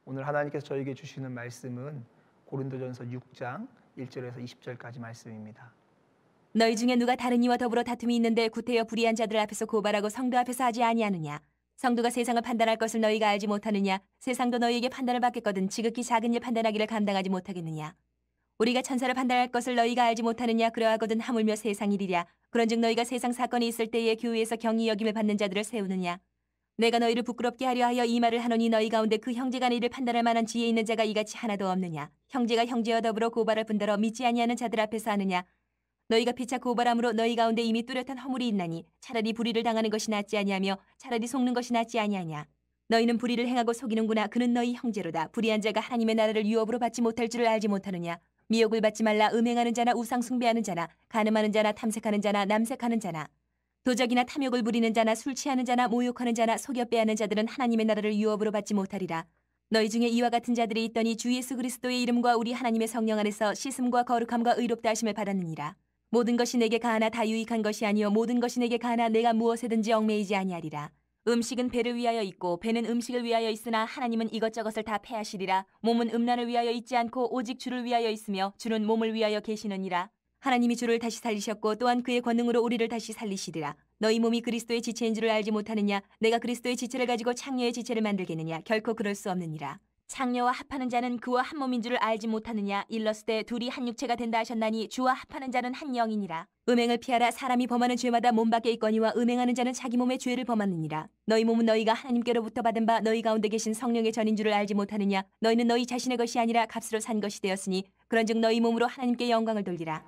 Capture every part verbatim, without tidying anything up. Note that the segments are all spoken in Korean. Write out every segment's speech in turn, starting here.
오늘 하나님께서 저에게 주시는 말씀은 고린도전서 육 장 일 절에서 이십 절까지 말씀입니다. 너희 중에 누가 다른 이와 더불어 다툼이 있는데 구태여 불의한 자들 앞에서 고발하고 성도 앞에서 하지 아니하느냐? 성도가 세상을 판단할 것을 너희가 알지 못하느냐? 세상도 너희에게 판단을 받겠거든 지극히 작은 일 판단하기를 감당하지 못하겠느냐? 우리가 천사를 판단할 것을 너희가 알지 못하느냐? 그러하거든 하물며 세상 일이랴. 그런즉 너희가 세상 사건이 있을 때에 교회에서 경히 여김을 받는 자들을 세우느냐? 내가 너희를 부끄럽게 하려 하여 이 말을 하노니 너희 가운데 그 형제간의 일을 판단할 만한 지혜 있는 자가 이같이 하나도 없느냐? 형제가 형제와 더불어 고발할 뿐더러 믿지 아니하는 자들 앞에서 하느냐? 너희가 피차 고발함으로 너희 가운데 이미 뚜렷한 허물이 있나니 차라리 불의를 당하는 것이 낫지 아니하며 차라리 속는 것이 낫지 아니하냐? 너희는 불의를 행하고 속이는구나. 그는 너희 형제로다. 불의한 자가 하나님의 나라를 유업으로 받지 못할 줄을 알지 못하느냐? 미혹을 받지 말라. 음행하는 자나 우상 숭배하는 자나 간음하는 자나 탐색하는 자나 남색하는 자나 도적이나 탐욕을 부리는 자나 술 취하는 자나 모욕하는 자나 속여 빼앗는 자들은 하나님의 나라를 유업으로 받지 못하리라. 너희 중에 이와 같은 자들이 있더니 주 예수 그리스도의 이름과 우리 하나님의 성령 안에서 씻음과 거룩함과 의롭다 하심을 받았느니라. 모든 것이 내게 가하나 다 유익한 것이 아니요 모든 것이 내게 가하나 내가 무엇에든지 얽매이지 아니하리라. 음식은 배를 위하여 있고 배는 음식을 위하여 있으나 하나님은 이것저것을 다 패하시리라. 몸은 음란을 위하여 있지 않고 오직 주를 위하여 있으며 주는 몸을 위하여 계시느니라. 하나님이 주를 다시 살리셨고 또한 그의 권능으로 우리를 다시 살리시리라. 너희 몸이 그리스도의 지체인 줄을 알지 못하느냐? 내가 그리스도의 지체를 가지고 창녀의 지체를 만들겠느냐? 결코 그럴 수 없느니라. 창녀와 합하는 자는 그와 한 몸인 줄을 알지 못하느냐? 일렀으되 둘이 한 육체가 된다 하셨나니 주와 합하는 자는 한 영이니라. 음행을 피하라. 사람이 범하는 죄마다 몸 밖에 있거니와 음행하는 자는 자기 몸의 죄를 범하느니라. 너희 몸은 너희가 하나님께로부터 받은 바 너희 가운데 계신 성령의 전인 줄을 알지 못하느냐? 너희는 너희 자신의 것이 아니라 값으로 산 것이 되었으니 그런즉 너희 몸으로 하나님께 영광을 돌리라.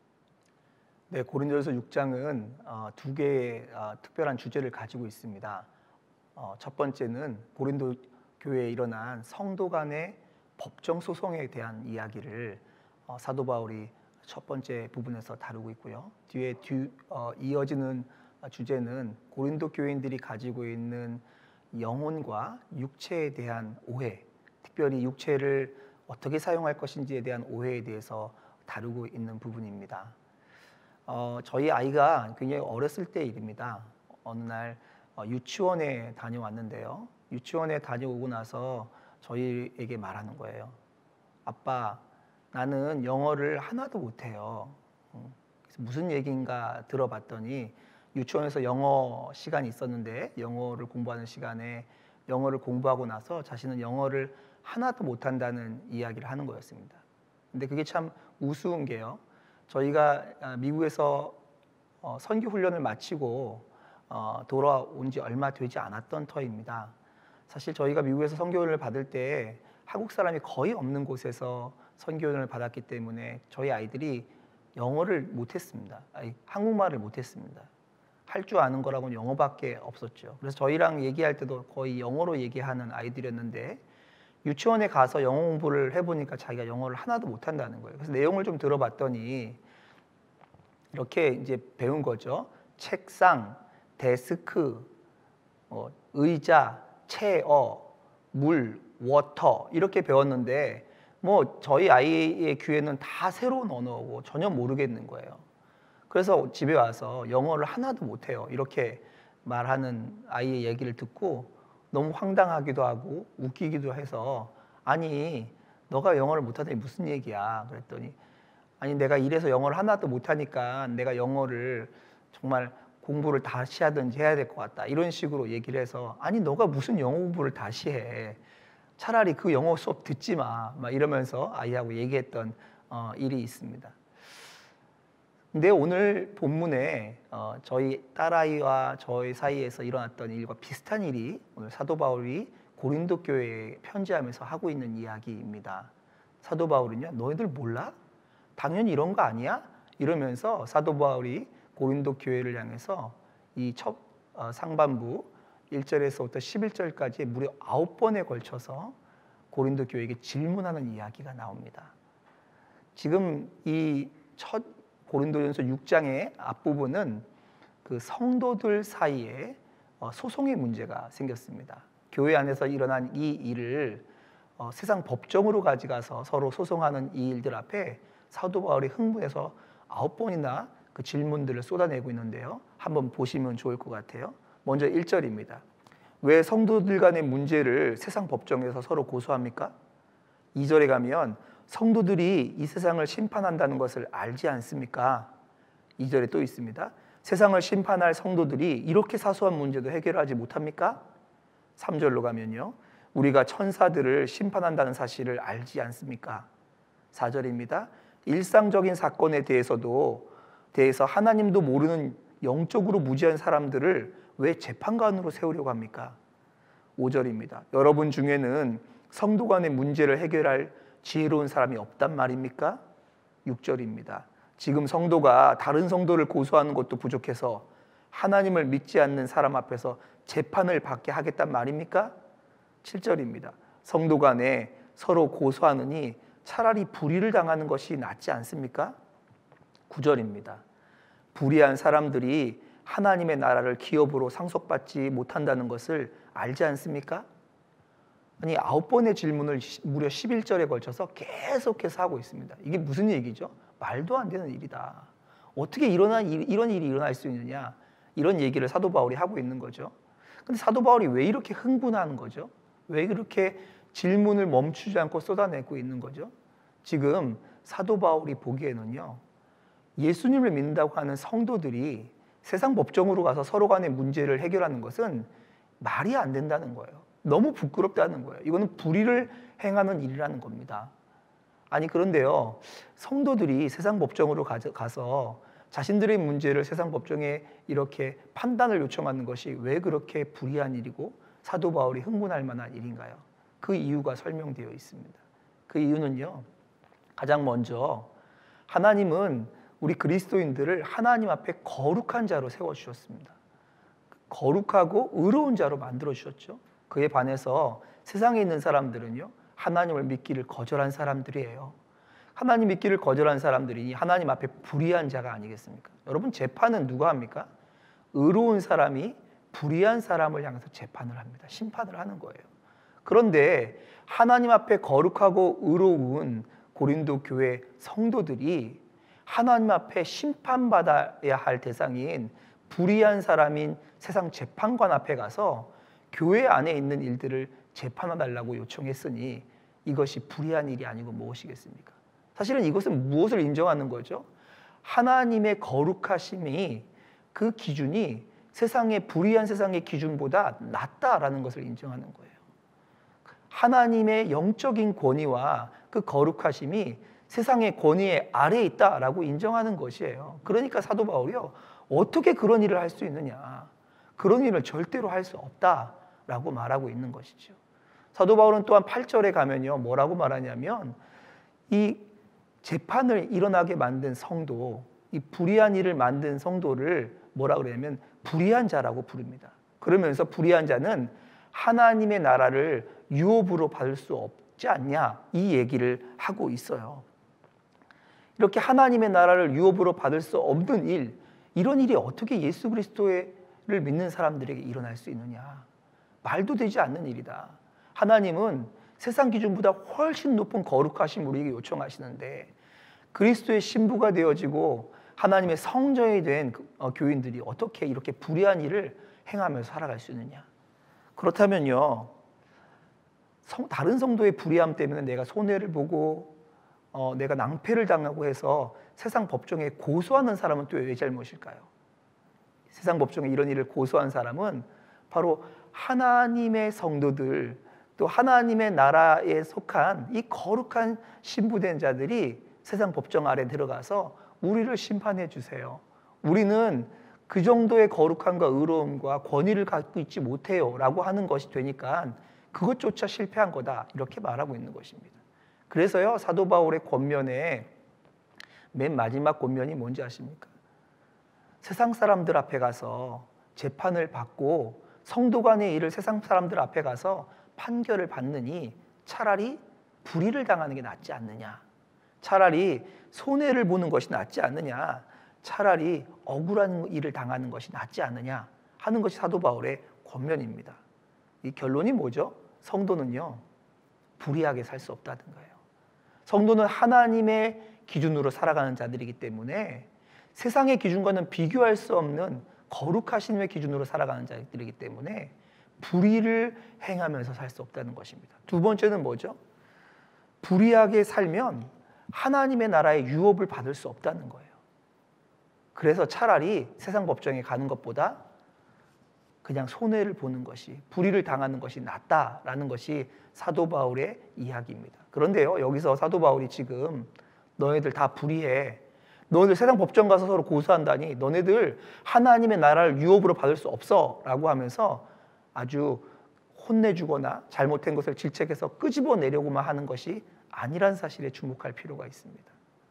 네, 고린도전서 육 장은 어, 두 개의 어, 특별한 주제를 가지고 있습니다. 어, 첫 번째는 고린도 교회에 일어난 성도 간의 법정 소송에 대한 이야기를 어, 사도 바울이 첫 번째 부분에서 다루고 있고요. 뒤에 뒤, 어, 이어지는 주제는 고린도 교인들이 가지고 있는 영혼과 육체에 대한 오해, 특별히 육체를 어떻게 사용할 것인지에 대한 오해에 대해서 다루고 있는 부분입니다. 어, 저희 아이가 굉장히 어렸을 때 일입니다. 어느 날 어, 유치원에 다녀왔는데요. 유치원에 다녀오고 나서 저희에게 말하는 거예요. 아빠, 나는 영어를 하나도 못해요. 그래서 무슨 얘기인가 들어봤더니 유치원에서 영어 시간이 있었는데 영어를 공부하는 시간에 영어를 공부하고 나서 자신은 영어를 하나도 못한다는 이야기를 하는 거였습니다. 근데 그게 참 우스운 게요. 저희가 미국에서 선교 훈련을 마치고 돌아온 지 얼마 되지 않았던 터입니다. 사실 저희가 미국에서 선교를 받을 때 한국 사람이 거의 없는 곳에서 선교를 받았기 때문에 저희 아이들이 영어를 못했습니다. 아니, 한국말을 못했습니다. 할 줄 아는 거라고는 영어밖에 없었죠. 그래서 저희랑 얘기할 때도 거의 영어로 얘기하는 아이들이었는데 유치원에 가서 영어 공부를 해보니까 자기가 영어를 하나도 못한다는 거예요. 그래서 내용을 좀 들어봤더니 이렇게 이제 배운 거죠. 책상, 데스크, 어, 의자, 체어, 물, 워터 이렇게 배웠는데 뭐 저희 아이의 귀에는 다 새로운 언어고 전혀 모르겠는 거예요. 그래서 집에 와서 영어를 하나도 못해요. 이렇게 말하는 아이의 얘기를 듣고 너무 황당하기도 하고 웃기기도 해서 아니 너가 영어를 못하더니 무슨 얘기야 그랬더니 아니 내가 이래서 영어를 하나도 못하니까 내가 영어를 정말 공부를 다시 하든지 해야 될 것 같다 이런 식으로 얘기를 해서 아니 너가 무슨 영어 공부를 다시 해 차라리 그 영어 수업 듣지 마 막 이러면서 아이하고 얘기했던 어, 일이 있습니다. 근데 오늘 본문에 어, 저희 딸아이와 저희 사이에서 일어났던 일과 비슷한 일이 오늘 사도 바울이 고린도 교회에 편지하면서 하고 있는 이야기입니다. 사도 바울은요, 너희들 몰라? 당연히 이런 거 아니야? 이러면서 사도 바울이 고린도 교회를 향해서 이 첫 어, 상반부 일 절에서부터 십일 절까지 무려 아홉 번에 걸쳐서 고린도 교회에게 질문하는 이야기가 나옵니다. 지금 이 첫 고린도전서 육 장의 앞부분은 그 성도들 사이에 소송의 문제가 생겼습니다. 교회 안에서 일어난 이 일을 어, 세상 법정으로 가져가서 서로 소송하는 이 일들 앞에 사도 바울이 흥분해서 아홉 번이나 그 질문들을 쏟아내고 있는데요. 한번 보시면 좋을 것 같아요. 먼저 일 절입니다. 왜 성도들 간의 문제를 세상 법정에서 서로 고소합니까? 이 절에 가면 성도들이 이 세상을 심판한다는 것을 알지 않습니까? 이 절에 또 있습니다. 세상을 심판할 성도들이 이렇게 사소한 문제도 해결하지 못합니까? 삼 절로 가면요. 우리가 천사들을 심판한다는 사실을 알지 않습니까? 사 절입니다. 일상적인 사건에 대해서도 대해서 하나님도 모르는 영적으로 무지한 사람들을 왜 재판관으로 세우려고 합니까? 오 절입니다. 여러분 중에는 성도 간의 문제를 해결할 지혜로운 사람이 없단 말입니까? 육 절입니다. 지금 성도가 다른 성도를 고소하는 것도 부족해서 하나님을 믿지 않는 사람 앞에서 재판을 받게 하겠단 말입니까? 칠 절입니다. 성도 간에 서로 고소하느니 차라리 불의를 당하는 것이 낫지 않습니까? 구 절입니다. 불의한 사람들이 하나님의 나라를 기업으로 상속받지 못한다는 것을 알지 않습니까? 아니 아홉 번의 질문을 무려 십일 절에 걸쳐서 계속해서 하고 있습니다. 이게 무슨 얘기죠? 말도 안 되는 일이다. 어떻게 일어난 일, 이런 일이 일어날 수 있느냐? 이런 얘기를 사도 바울이 하고 있는 거죠. 근데 사도 바울이 왜 이렇게 흥분하는 거죠? 왜 그렇게 질문을 멈추지 않고 쏟아내고 있는 거죠? 지금 사도 바울이 보기에는요, 예수님을 믿는다고 하는 성도들이 세상 법정으로 가서 서로 간의 문제를 해결하는 것은 말이 안 된다는 거예요. 너무 부끄럽다는 거예요. 이거는 불의를 행하는 일이라는 겁니다. 아니 그런데요, 성도들이 세상 법정으로 가서 자신들의 문제를 세상 법정에 이렇게 판단을 요청하는 것이 왜 그렇게 불의한 일이고 사도 바울이 흥분할 만한 일인가요? 그 이유가 설명되어 있습니다. 그 이유는요, 가장 먼저 하나님은 우리 그리스도인들을 하나님 앞에 거룩한 자로 세워주셨습니다. 거룩하고 의로운 자로 만들어주셨죠. 그에 반해서 세상에 있는 사람들은요, 하나님을 믿기를 거절한 사람들이에요. 하나님 믿기를 거절한 사람들이 하나님 앞에 불의한 자가 아니겠습니까? 여러분, 재판은 누가 합니까? 의로운 사람이 불의한 사람을 향해서 재판을 합니다. 심판을 하는 거예요. 그런데 하나님 앞에 거룩하고 의로운 고린도 교회 성도들이 하나님 앞에 심판받아야 할 대상인 불의한 사람인 세상 재판관 앞에 가서 교회 안에 있는 일들을 재판해달라고 요청했으니 이것이 불의한 일이 아니고 무엇이겠습니까? 사실은 이것은 무엇을 인정하는 거죠? 하나님의 거룩하심이 그 기준이 세상의 불의한 세상의 기준보다 낫다라는 것을 인정하는 거예요. 하나님의 영적인 권위와 그 거룩하심이 세상의 권위의 아래에 있다라고 인정하는 것이에요. 그러니까 사도 바울이요, 어떻게 그런 일을 할 수 있느냐? 그런 일을 절대로 할 수 없다라고 말하고 있는 것이죠. 사도 바울은 또한 팔 절에 가면요, 뭐라고 말하냐면 이 재판을 일어나게 만든 성도, 이 불의한 일을 만든 성도를 뭐라 그러냐면 불의한 자라고 부릅니다. 그러면서 불의한 자는 하나님의 나라를 유업으로 받을 수 없지 않냐, 이 얘기를 하고 있어요. 이렇게 하나님의 나라를 유업으로 받을 수 없는 일, 이런 일이 어떻게 예수 그리스도를 믿는 사람들에게 일어날 수 있느냐? 말도 되지 않는 일이다. 하나님은 세상 기준보다 훨씬 높은 거룩하심 우리에게 요청하시는데 그리스도의 신부가 되어지고 하나님의 성전이 된 교인들이 어떻게 이렇게 불의한 일을 행하면서 살아갈 수 있느냐? 그렇다면요, 성, 다른 성도의 불의함 때문에 내가 손해를 보고 어, 내가 낭패를 당하고 해서 세상 법정에 고소하는 사람은 또 왜 잘못일까요? 세상 법정에 이런 일을 고소한 사람은 바로 하나님의 성도들, 또 하나님의 나라에 속한 이 거룩한 신부된 자들이 세상 법정 아래 들어가서 우리를 심판해 주세요. 우리는 그 정도의 거룩함과 의로움과 권위를 갖고 있지 못해요 라고 하는 것이 되니까 그것조차 실패한 거다, 이렇게 말하고 있는 것입니다. 그래서요, 사도 바울의 권면에 맨 마지막 권면이 뭔지 아십니까? 세상 사람들 앞에 가서 재판을 받고 성도 간의 일을 세상 사람들 앞에 가서 판결을 받느니 차라리 불의를 당하는 게 낫지 않느냐, 차라리 손해를 보는 것이 낫지 않느냐, 차라리 억울한 일을 당하는 것이 낫지 않느냐 하는 것이 사도 바울의 권면입니다. 이 결론이 뭐죠? 성도는요, 불의하게 살 수 없다는 거예요. 성도는 하나님의 기준으로 살아가는 자들이기 때문에 세상의 기준과는 비교할 수 없는 거룩하심의 기준으로 살아가는 자들이기 때문에 불의를 행하면서 살 수 없다는 것입니다. 두 번째는 뭐죠? 불의하게 살면 하나님의 나라의 유업을 받을 수 없다는 거예요. 그래서 차라리 세상 법정에 가는 것보다 그냥 손해를 보는 것이, 불의를 당하는 것이 낫다라는 것이 사도 바울의 이야기입니다. 그런데요, 여기서 사도 바울이 지금 너네들 다 불의해, 너네들 세상 법정 가서 서로 고소한다니, 너네들 하나님의 나라를 유업으로 받을 수 없어 라고 하면서 아주 혼내주거나 잘못된 것을 질책해서 끄집어내려고만 하는 것이 아니란 사실에 주목할 필요가 있습니다.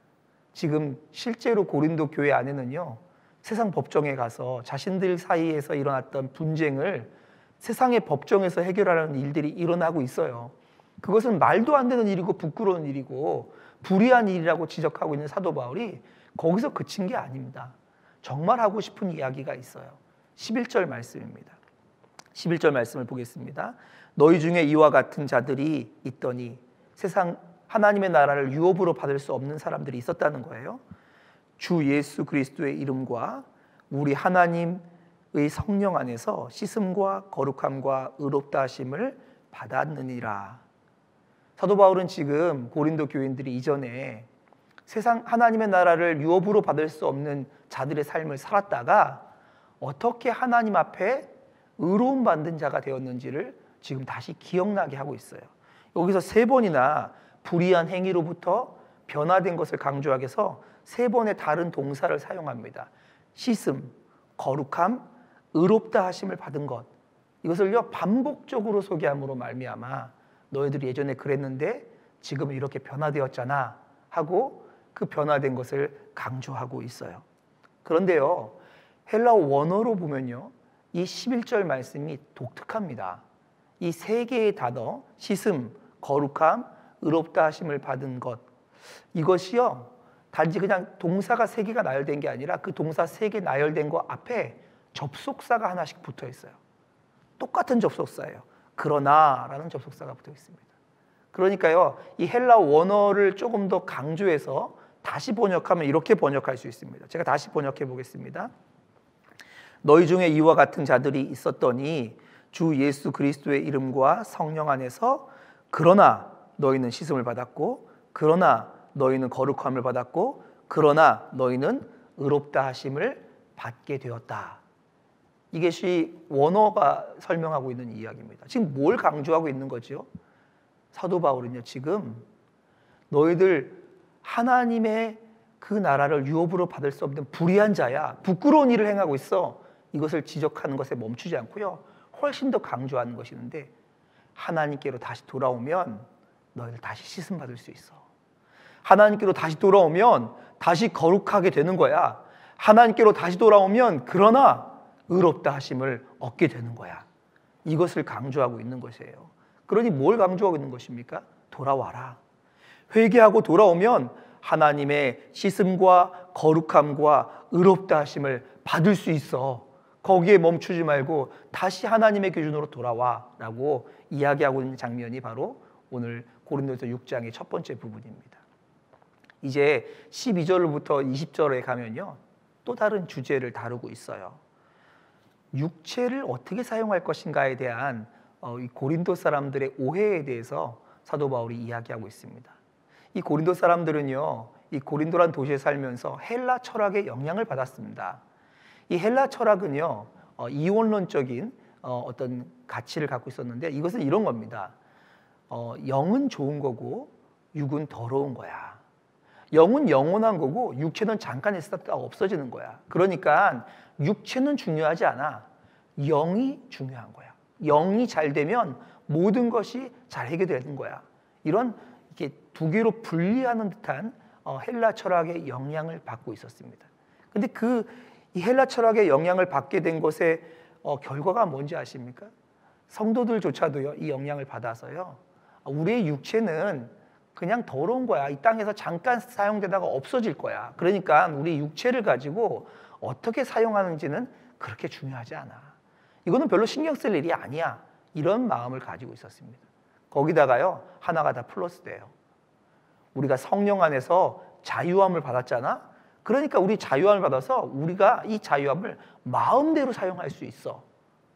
지금 실제로 고린도 교회 안에는요, 세상 법정에 가서 자신들 사이에서 일어났던 분쟁을 세상의 법정에서 해결하려는 일들이 일어나고 있어요. 그것은 말도 안 되는 일이고 부끄러운 일이고 불의한 일이라고 지적하고 있는 사도 바울이 거기서 그친 게 아닙니다. 정말 하고 싶은 이야기가 있어요. 십일 절 말씀입니다. 십일 절 말씀을 보겠습니다. 너희 중에 이와 같은 자들이 있더니, 세상 하나님의 나라를 유업으로 받을 수 없는 사람들이 있었다는 거예요. 주 예수 그리스도의 이름과 우리 하나님의 성령 안에서 씻음과 거룩함과 의롭다 하심을 받았느니라. 사도 바울은 지금 고린도 교인들이 이전에 세상 하나님의 나라를 유업으로 받을 수 없는 자들의 삶을 살았다가 어떻게 하나님 앞에 의로움 받는 자가 되었는지를 지금 다시 기억나게 하고 있어요. 여기서 세 번이나 불의한 행위로부터 변화된 것을 강조하기 위해서 세 번의 다른 동사를 사용합니다. 씻음, 거룩함, 의롭다 하심을 받은 것. 이것을요 반복적으로 소개함으로 말미암아 너희들이 예전에 그랬는데 지금은 이렇게 변화되었잖아 하고 그 변화된 것을 강조하고 있어요. 그런데요, 헬라어 원어로 보면요, 이 십일 절 말씀이 독특합니다. 이 세 개의 단어, 씻음, 거룩함, 의롭다 하심을 받은 것, 이것이요 단지 그냥 동사가 세 개가 나열된 게 아니라 그 동사 세 개 나열된 거 앞에 접속사가 하나씩 붙어 있어요. 똑같은 접속사예요. 그러나 라는 접속사가 붙어 있습니다. 그러니까요, 이 헬라어 원어를 조금 더 강조해서 다시 번역하면 이렇게 번역할 수 있습니다. 제가 다시 번역해 보겠습니다. 너희 중에 이와 같은 자들이 있었더니 주 예수 그리스도의 이름과 성령 안에서 그러나 너희는 씻음을 받았고, 그러나 너희는 거룩함을 받았고, 그러나 너희는 의롭다 하심을 받게 되었다. 이것이 원어가 설명하고 있는 이야기입니다. 지금 뭘 강조하고 있는 거죠? 사도 바울은요, 지금 너희들 하나님의 그 나라를 유업으로 받을 수 없는 불의한 자야, 부끄러운 일을 행하고 있어. 이것을 지적하는 것에 멈추지 않고요, 훨씬 더 강조하는 것이 있는데, 하나님께로 다시 돌아오면 너희들 다시 씻음 받을 수 있어. 하나님께로 다시 돌아오면 다시 거룩하게 되는 거야. 하나님께로 다시 돌아오면 그러나 의롭다 하심을 얻게 되는 거야. 이것을 강조하고 있는 것이에요. 그러니 뭘 강조하고 있는 것입니까? 돌아와라. 회개하고 돌아오면 하나님의 씻음과 거룩함과 의롭다 하심을 받을 수 있어. 거기에 멈추지 말고 다시 하나님의 기준으로 돌아와 라고 이야기하고 있는 장면이 바로 오늘 고린도서 육 장의 첫 번째 부분입니다. 이제 십이 절부터 이십 절에 가면요, 또 다른 주제를 다루고 있어요. 육체를 어떻게 사용할 것인가에 대한 이 고린도 사람들의 오해에 대해서 사도 바울이 이야기하고 있습니다. 이 고린도 사람들은요, 이 고린도란 도시에 살면서 헬라 철학의 영향을 받았습니다. 이 헬라 철학은요, 어, 이원론적인 어, 어떤 가치를 갖고 있었는데, 이것은 이런 겁니다. 어, 영은 좋은 거고 육은 더러운 거야. 영은 영원한 거고 육체는 잠깐 있었다가 없어지는 거야. 그러니까 육체는 중요하지 않아. 영이 중요한 거야. 영이 잘 되면 모든 것이 잘 해결되는 거야. 이런 이렇게 두 개로 분리하는 듯한 어, 헬라 철학의 영향을 받고 있었습니다. 근데 그 이 헬라 철학의 영향을 받게 된 것의 어, 결과가 뭔지 아십니까? 성도들조차도요, 이 영향을 받아서요, 우리의 육체는 그냥 더러운 거야. 이 땅에서 잠깐 사용되다가 없어질 거야. 그러니까 우리 육체를 가지고 어떻게 사용하는지는 그렇게 중요하지 않아. 이거는 별로 신경 쓸 일이 아니야. 이런 마음을 가지고 있었습니다. 거기다가요, 하나가 다 플러스 돼요. 우리가 성령 안에서 자유함을 받았잖아. 그러니까 우리 자유함을 받아서 우리가 이 자유함을 마음대로 사용할 수 있어.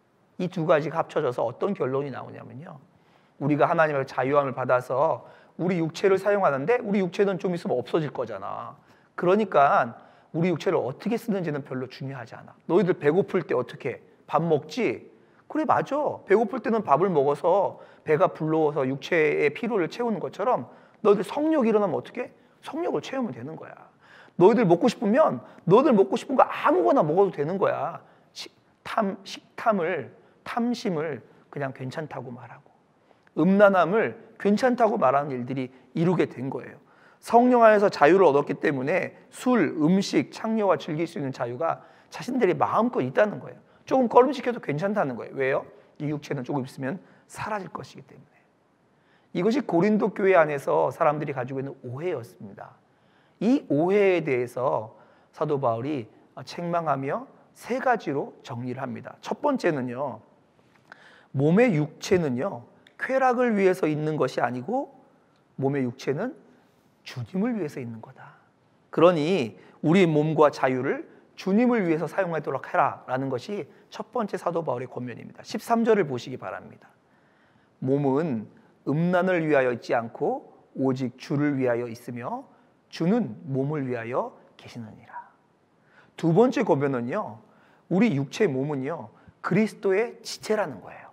이 두 가지가 합쳐져서 어떤 결론이 나오냐면요. 우리가 하나님의 자유함을 받아서 우리 육체를 사용하는데 우리 육체는 좀 있으면 없어질 거잖아. 그러니까 우리 육체를 어떻게 쓰는지는 별로 중요하지 않아. 너희들 배고플 때 어떻게 해? 밥 먹지? 그래, 맞아. 배고플 때는 밥을 먹어서 배가 불러워서 육체의 피로를 채우는 것처럼 너희들 성욕이 일어나면 어떻게 해? 성욕을 채우면 되는 거야. 너희들 먹고 싶으면 너희들 먹고 싶은 거 아무거나 먹어도 되는 거야. 탐, 식탐을, 탐심을 그냥 괜찮다고 말하고 음란함을 괜찮다고 말하는 일들이 이루게 된 거예요. 성령 안에서 자유를 얻었기 때문에 술, 음식, 창녀와 즐길 수 있는 자유가 자신들이 마음껏 있다는 거예요. 조금 꺼름시켜도 괜찮다는 거예요. 왜요? 이 육체는 조금 있으면 사라질 것이기 때문에. 이것이 고린도 교회 안에서 사람들이 가지고 있는 오해였습니다. 이 오해에 대해서 사도 바울이 책망하며 세 가지로 정리를 합니다. 첫 번째는요, 몸의 육체는요 쾌락을 위해서 있는 것이 아니고 몸의 육체는 주님을 위해서 있는 거다. 그러니 우리 몸과 자유를 주님을 위해서 사용하도록 해라라는 것이 첫 번째 사도 바울의 권면입니다. 십삼 절을 보시기 바랍니다. 몸은 음란을 위하여 있지 않고 오직 주를 위하여 있으며 주는 몸을 위하여 계시느니라. 두 번째 권면은요, 우리 육체 몸은요 그리스도의 지체라는 거예요.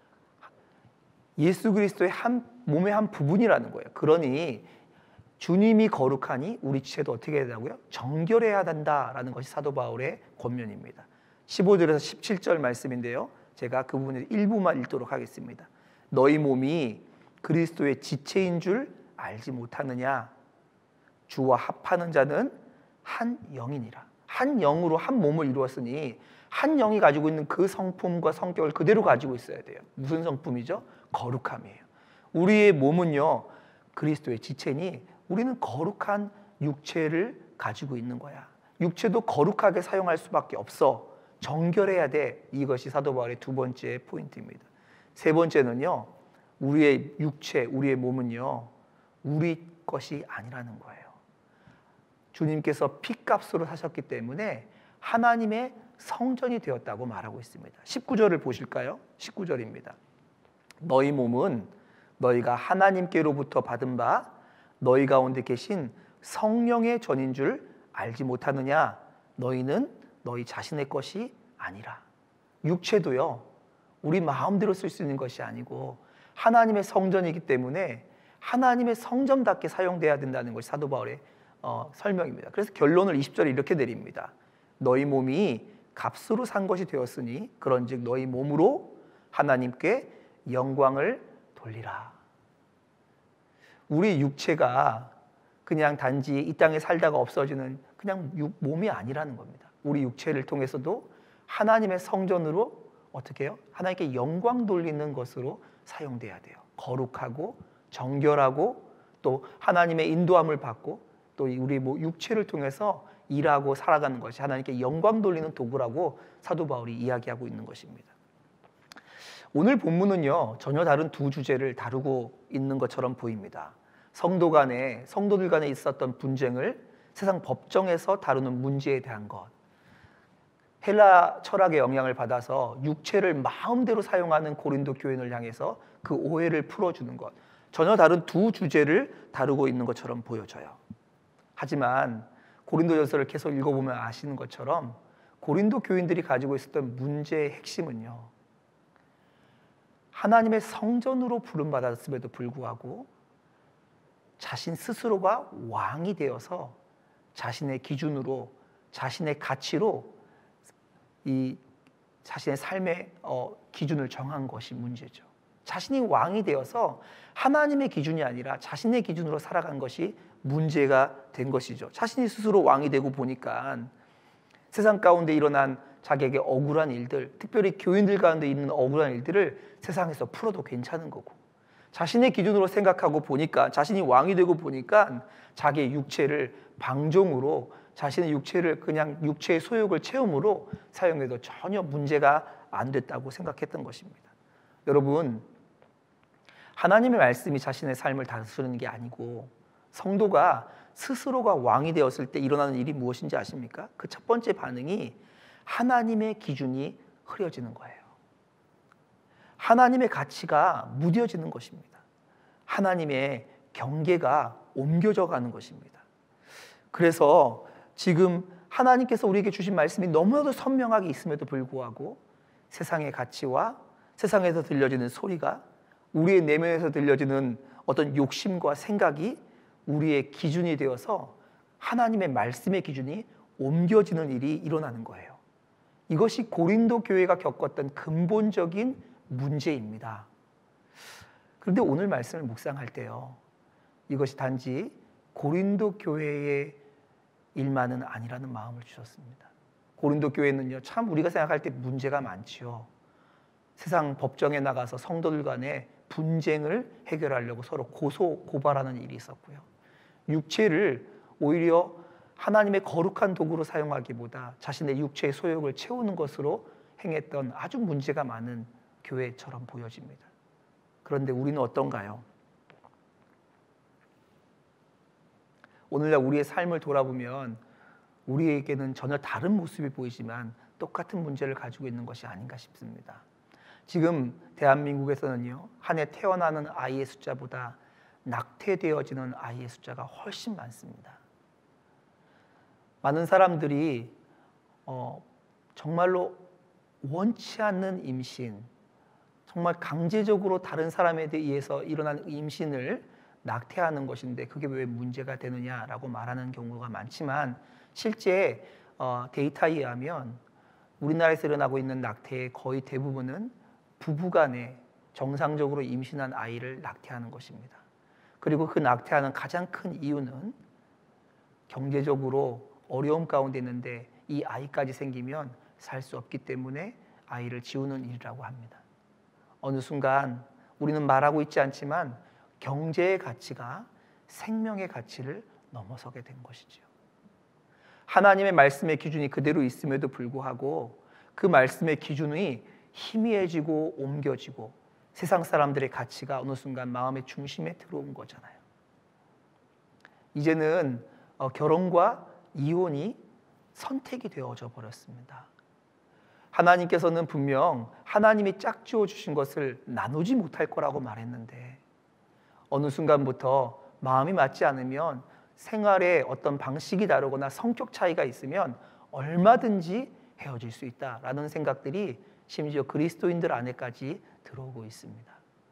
예수 그리스도의 한 몸의 한 부분이라는 거예요. 그러니 주님이 거룩하니 우리 지체도 어떻게 해야 된다고요? 정결해야 된다라는 것이 사도 바울의 권면입니다. 십오 절에서 십칠 절 말씀인데요, 제가 그 부분을 일부만 읽도록 하겠습니다. 너희 몸이 그리스도의 지체인 줄 알지 못하느냐? 주와 합하는 자는 한 영이니라. 한 영으로 한 몸을 이루었으니 한 영이 가지고 있는 그 성품과 성격을 그대로 가지고 있어야 돼요. 무슨 성품이죠? 거룩함이에요. 우리의 몸은요 그리스도의 지체니 우리는 거룩한 육체를 가지고 있는 거야. 육체도 거룩하게 사용할 수밖에 없어. 정결해야 돼. 이것이 사도 바울의 두 번째 포인트입니다. 세 번째는요, 우리의 육체, 우리의 몸은요 우리 것이 아니라는 거예요. 주님께서 피값으로 사셨기 때문에 하나님의 성전이 되었다고 말하고 있습니다. 십구 절을 보실까요? 십구 절입니다. 너희 몸은 너희가 하나님께로부터 받은 바 너희 가운데 계신 성령의 전인 줄 알지 못하느냐? 너희는 너희 자신의 것이 아니라. 육체도요 우리 마음대로 쓸 수 있는 것이 아니고 하나님의 성전이기 때문에 하나님의 성전답게 사용돼야 된다는 것이 사도 바울의 어, 설명입니다. 그래서 결론을 이십 절에 이렇게 내립니다. 너희 몸이 값으로 산 것이 되었으니 그런즉 너희 몸으로 하나님께 영광을 돌리라. 우리 육체가 그냥 단지 이 땅에 살다가 없어지는 그냥 육, 몸이 아니라는 겁니다. 우리 육체를 통해서도 하나님의 성전으로 어떻게 해요? 하나님께 영광 돌리는 것으로 사용돼야 돼요. 거룩하고 정결하고 또 하나님의 인도함을 받고 또 우리 뭐 육체를 통해서 일하고 살아가는 것이 하나님께 영광 돌리는 도구라고 사도 바울이 이야기하고 있는 것입니다. 오늘 본문은요 전혀 다른 두 주제를 다루고 있는 것처럼 보입니다. 성도 간에 성도들 간에 있었던 분쟁을 세상 법정에서 다루는 문제에 대한 것, 헬라 철학의 영향을 받아서 육체를 마음대로 사용하는 고린도 교인을 향해서 그 오해를 풀어주는 것, 전혀 다른 두 주제를 다루고 있는 것처럼 보여져요. 하지만 고린도전서를 계속 읽어보면 아시는 것처럼 고린도 교인들이 가지고 있었던 문제의 핵심은요, 하나님의 성전으로 부름받았음에도 불구하고 자신 스스로가 왕이 되어서 자신의 기준으로, 자신의 가치로 이 자신의 삶의 어, 기준을 정한 것이 문제죠. 자신이 왕이 되어서 하나님의 기준이 아니라 자신의 기준으로 살아간 것이 문제가 된 것이죠. 자신이 스스로 왕이 되고 보니까 세상 가운데 일어난 자기에게 억울한 일들, 특별히 교인들 가운데 있는 억울한 일들을 세상에서 풀어도 괜찮은 거고, 자신의 기준으로 생각하고 보니까, 자신이 왕이 되고 보니까 자기의 육체를 방종으로, 자신의 육체를 그냥 육체의 소욕을 채움으로 사용해도 전혀 문제가 안 됐다고 생각했던 것입니다. 여러분, 하나님의 말씀이 자신의 삶을 다스리는 게 아니고 성도가 스스로가 왕이 되었을 때 일어나는 일이 무엇인지 아십니까? 그 첫 번째 반응이 하나님의 기준이 흐려지는 거예요. 하나님의 가치가 무뎌지는 것입니다. 하나님의 경계가 옮겨져 가는 것입니다. 그래서 지금 하나님께서 우리에게 주신 말씀이 너무나도 선명하게 있음에도 불구하고 세상의 가치와 세상에서 들려지는 소리가 우리의 내면에서 들려지는 어떤 욕심과 생각이 우리의 기준이 되어서 하나님의 말씀의 기준이 옮겨지는 일이 일어나는 거예요. 이것이 고린도 교회가 겪었던 근본적인 문제입니다. 그런데 오늘 말씀을 묵상할 때요, 이것이 단지 고린도 교회의 일만은 아니라는 마음을 주셨습니다. 고린도 교회는요, 참 우리가 생각할 때 문제가 많지요. 세상 법정에 나가서 성도들 간에 분쟁을 해결하려고 서로 고소 고발하는 일이 있었고요. 육체를 오히려 하나님의 거룩한 도구로 사용하기보다 자신의 육체의 소욕을 채우는 것으로 행했던 아주 문제가 많은 교회처럼 보여집니다. 그런데 우리는 어떤가요? 오늘날 우리의 삶을 돌아보면 우리에게는 전혀 다른 모습이 보이지만 똑같은 문제를 가지고 있는 것이 아닌가 싶습니다. 지금 대한민국에서는요, 한 해 태어나는 아이의 숫자보다 낙태되어지는 아이의 숫자가 훨씬 많습니다. 많은 사람들이 어, 정말로 원치 않는 임신, 정말 강제적으로 다른 사람에 의해서 일어난 임신을 낙태하는 것인데 그게 왜 문제가 되느냐라고 말하는 경우가 많지만, 실제 어, 데이터에 의하면 우리나라에서 일어나고 있는 낙태의 거의 대부분은 부부간에 정상적으로 임신한 아이를 낙태하는 것입니다. 그리고 그 낙태하는 가장 큰 이유는 경제적으로 어려움 가운데 있는데 이 아이까지 생기면 살 수 없기 때문에 아이를 지우는 일이라고 합니다. 어느 순간 우리는 말하고 있지 않지만 경제의 가치가 생명의 가치를 넘어서게 된 것이지요. 하나님의 말씀의 기준이 그대로 있음에도 불구하고 그 말씀의 기준이 희미해지고 옮겨지고 세상 사람들의 가치가 어느 순간 마음의 중심에 들어온 거잖아요. 이제는 어, 결혼과 이혼이 선택이 되어져 버렸습니다. 하나님께서는 분명 하나님이 짝지어 주신 것을 나누지 못할 거라고 말했는데 어느 순간부터 마음이 맞지 않으면 생활의 어떤 방식이 다르거나 성격 차이가 있으면 얼마든지 헤어질 수 있다라는 생각들이 심지어 그리스도인들 안에까지 들어오고 있습니다.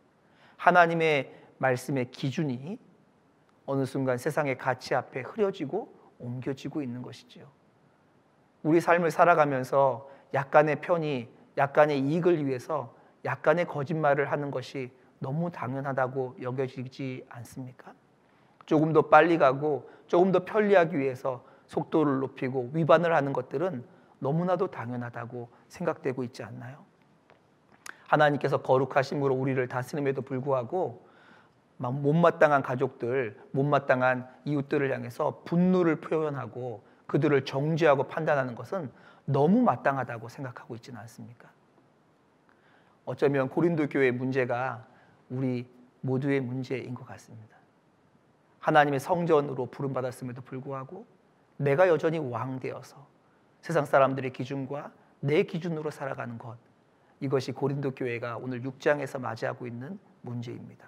하나님의 말씀의 기준이 어느 순간 세상의 가치 앞에 흐려지고 옮겨지고 있는 것이지요. 우리 삶을 살아가면서 약간의 편의, 약간의 이익을 위해서 약간의 거짓말을 하는 것이 너무 당연하다고 여겨지지 않습니까? 조금 더 빨리 가고 조금 더 편리하기 위해서 속도를 높이고 위반을 하는 것들은 너무나도 당연하다고 생각되고 있지 않나요? 하나님께서 거룩하심으로 우리를 다스림에도 불구하고 못마땅한 가족들, 못마땅한 이웃들을 향해서 분노를 표현하고 그들을 정죄하고 판단하는 것은 너무 마땅하다고 생각하고 있지는 않습니까? 어쩌면 고린도 교회의 문제가 우리 모두의 문제인 것 같습니다. 하나님의 성전으로 부름받았음에도 불구하고 내가 여전히 왕 되어서 세상 사람들의 기준과 내 기준으로 살아가는 것, 이것이 고린도 교회가 오늘 육 장에서 맞이하고 있는 문제입니다.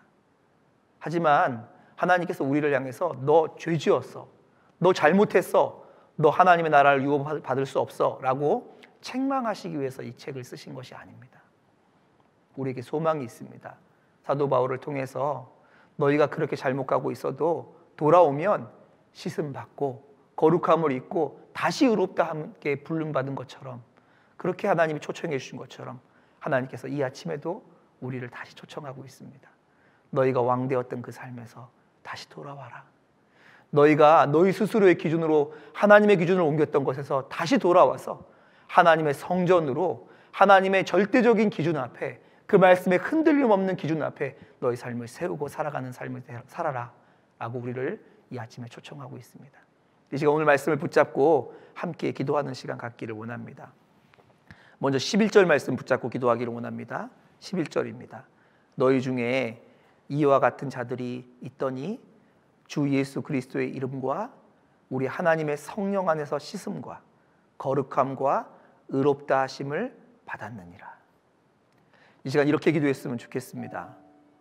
하지만 하나님께서 우리를 향해서 너 죄지었어, 너 잘못했어, 너 하나님의 나라를 유업받을 수 없어 라고 책망하시기 위해서 이 책을 쓰신 것이 아닙니다. 우리에게 소망이 있습니다. 사도 바울을 통해서 너희가 그렇게 잘못 가고 있어도 돌아오면 씻음 받고 거룩함을 입고 다시 의롭다 함께 부름받은 것처럼, 그렇게 하나님이 초청해 주신 것처럼 하나님께서 이 아침에도 우리를 다시 초청하고 있습니다. 너희가 왕되었던 그 삶에서 다시 돌아와라. 너희가 너희 스스로의 기준으로 하나님의 기준을 옮겼던 것에서 다시 돌아와서 하나님의 성전으로 하나님의 절대적인 기준 앞에, 그 말씀에 흔들림 없는 기준 앞에 너희 삶을 세우고 살아가는 삶을 살아라 라고 우리를 이 아침에 초청하고 있습니다. 이 시간 오늘 말씀을 붙잡고 함께 기도하는 시간 갖기를 원합니다. 먼저 십일 절 말씀 붙잡고 기도하기를 원합니다. 십일 절입니다. 너희 중에 이와 같은 자들이 있더니 주 예수 그리스도의 이름과 우리 하나님의 성령 안에서 씻음과 거룩함과 의롭다 하심을 받았느니라. 이 시간 이렇게 기도했으면 좋겠습니다.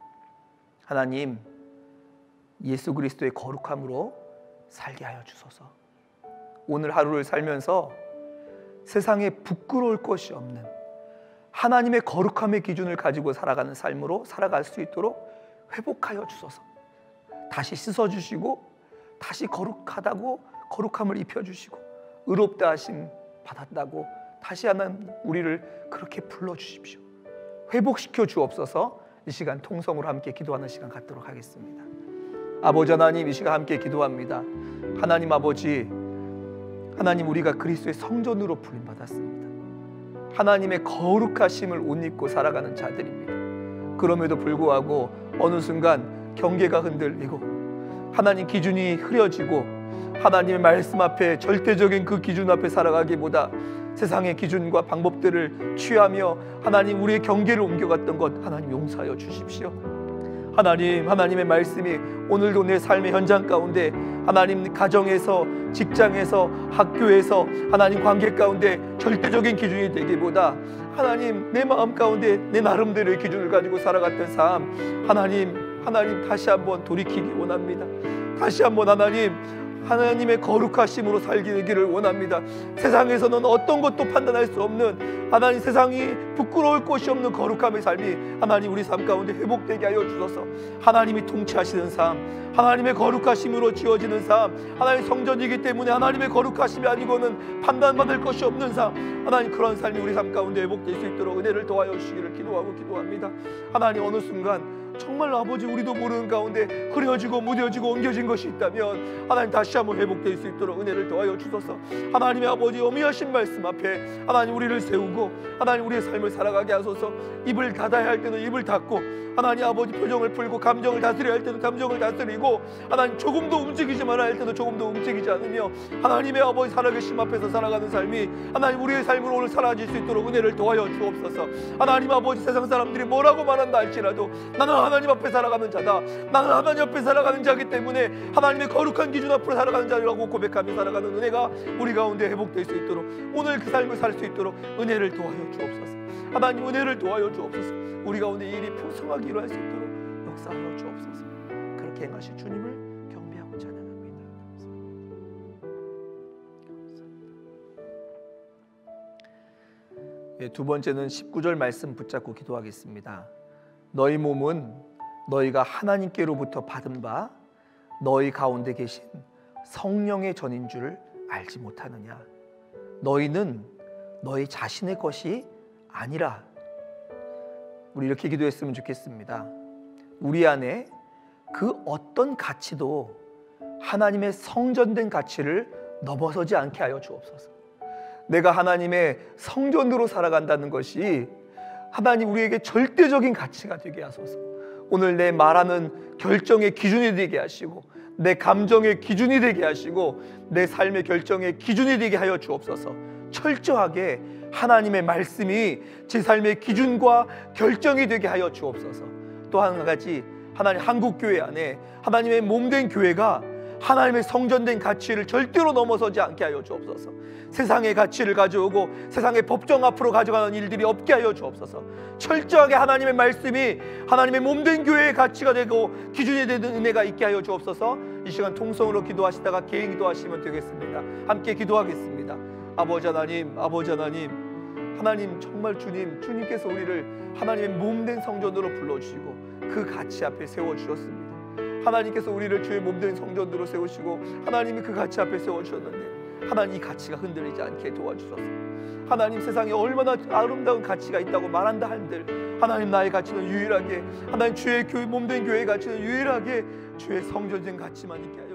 하나님, 예수 그리스도의 거룩함으로 살게 하여 주소서. 오늘 하루를 살면서 세상에 부끄러울 것이 없는 하나님의 거룩함의 기준을 가지고 살아가는 삶으로 살아갈 수 있도록 회복하여 주소서. 다시 씻어주시고 다시 거룩하다고 거룩함을 입혀주시고 의롭다 하심 받았다고 다시 하나님 우리를 그렇게 불러주십시오. 회복시켜 주옵소서. 이 시간 통성으로 함께 기도하는 시간 갖도록 하겠습니다. 아버지 하나님, 이 시간 함께 기도합니다. 하나님 아버지, 하나님 우리가 그리스도의 성전으로 부름받았습니다. 하나님의 거룩하심을 옷 입고 살아가는 자들입니다. 그럼에도 불구하고 어느 순간 경계가 흔들리고 하나님 기준이 흐려지고 하나님의 말씀 앞에 절대적인 그 기준 앞에 살아가기보다 세상의 기준과 방법들을 취하며 하나님 우리의 경계를 옮겨갔던 것 하나님 용서하여 주십시오. 하나님, 하나님의 말씀이 오늘도 내 삶의 현장 가운데 하나님 가정에서, 직장에서, 학교에서 하나님 관계 가운데 절대적인 기준이 되기보다 하나님 내 마음 가운데 내 나름대로의 기준을 가지고 살아갔던 삶 하나님, 하나님 다시 한번 돌이키기 원합니다. 다시 한번 하나님 하나님의 거룩하심으로 살기를 원합니다. 세상에서는 어떤 것도 판단할 수 없는 하나님, 세상이 부끄러울 곳이 없는 거룩함의 삶이 하나님 우리 삶 가운데 회복되게 하여 주소서. 하나님이 통치하시는 삶, 하나님의 거룩하심으로 지어지는 삶, 하나님 성전이기 때문에 하나님의 거룩하심이 아니고는 판단받을 것이 없는 삶, 하나님 그런 삶이 우리 삶 가운데 회복될 수 있도록 은혜를 더하여 주시기를 기도하고 기도합니다. 하나님 어느 순간 정말 아버지 우리도 모르는 가운데 흐려지고 무뎌지고 옮겨진 것이 있다면 하나님 다시 한번 회복될 수 있도록 은혜를 더하여 주소서. 하나님의 아버지 어미하신 말씀 앞에 하나님 우리를 세우고 하나님 우리의 삶을 살아가게 하소서. 입을 닫아야 할 때는 입을 닫고 하나님 아버지 표정을 풀고 감정을 다스려야 할 때는 감정을 다스리고 하나님 조금도 움직이지 말아야 할 때는 조금도 움직이지 않으며 하나님의 아버지 살아계심 앞에서 살아가는 삶이 하나님 우리의 삶으로 오늘 사라질 수 있도록 은혜를 더하여 주옵소서. 하나님 아버지 세상 사람들이 뭐라고 말한다 할지라도 나는 하나님 앞에 살아가는 자다. 나는 하나님 앞에 살아가는 자이기 때문에 하나님의 거룩한 기준 앞으로 살아가는 자라고 고백하며 살아가는 은혜가 우리 가운데 회복될 수 있도록 오늘 그 삶을 살 수 있도록 은혜를 도와여 주옵소서. 하나님 은혜를 도와여 주옵소서. 우리 가운데 이 일이 풍성하게 일어날 수 있도록 역사하여 주옵소서. 그렇게 행하실 주님을 경배하고 찬양합니다. 예, 두 번째는 십구 절 말씀 붙잡고 기도하겠습니다. 너희 몸은 너희가 하나님께로부터 받은 바 너희 가운데 계신 성령의 전인 줄 알지 못하느냐. 너희는 너희 자신의 것이 아니라. 우리 이렇게 기도했으면 좋겠습니다. 우리 안에 그 어떤 가치도 하나님의 성전된 가치를 넘어서지 않게 하여 주옵소서. 내가 하나님의 성전으로 살아간다는 것이 하나님 우리에게 절대적인 가치가 되게 하소서. 오늘 내 말하는 결정의 기준이 되게 하시고 내 감정의 기준이 되게 하시고 내 삶의 결정의 기준이 되게 하여 주옵소서. 철저하게 하나님의 말씀이 제 삶의 기준과 결정이 되게 하여 주옵소서. 또 한 가지, 하나님 한국교회 안에 하나님의 몸된 교회가 하나님의 성전된 가치를 절대로 넘어서지 않게 하여 주옵소서. 세상의 가치를 가져오고 세상의 법정 앞으로 가져가는 일들이 없게 하여 주옵소서. 철저하게 하나님의 말씀이 하나님의 몸된 교회의 가치가 되고 기준이 되는 은혜가 있게 하여 주옵소서. 이 시간 통성으로 기도하시다가 개인 기도하시면 되겠습니다. 함께 기도하겠습니다. 아버지 하나님, 아버지 하나님, 하나님 정말 주님, 주님께서 우리를 하나님의 몸된 성전으로 불러주시고 그 가치 앞에 세워주셨습니다. 하나님께서 우리를 주의 몸된 성전으로 세우시고 하나님이 그 가치 앞에 세워주셨는데 하나님 이 가치가 흔들리지 않게 도와주소서. 하나님 세상에 얼마나 아름다운 가치가 있다고 말한다 한들 하나님 나의 가치는 유일하게 하나님 주의 교회 몸된 교회의 가치는 유일하게 주의 성전된 가치만 있게 하여